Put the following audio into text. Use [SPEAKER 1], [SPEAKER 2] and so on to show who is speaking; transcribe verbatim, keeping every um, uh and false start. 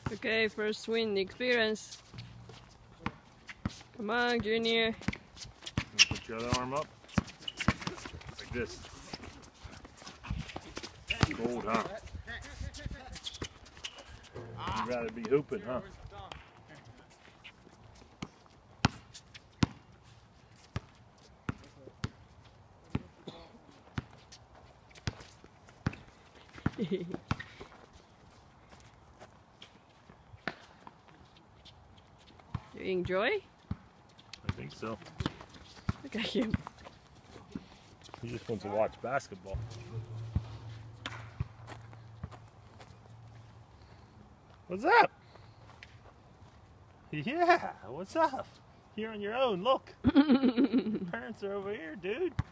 [SPEAKER 1] Okay, first swing experience. Come on, Junior.
[SPEAKER 2] Put your other arm up. Like this. Gold, huh? You'd rather be hooping, huh?
[SPEAKER 1] You enjoy?
[SPEAKER 2] I think so.
[SPEAKER 1] Look at him.
[SPEAKER 2] He just wants to watch basketball. What's up? Yeah, what's up? You're on your own, look. Your parents are over here, dude.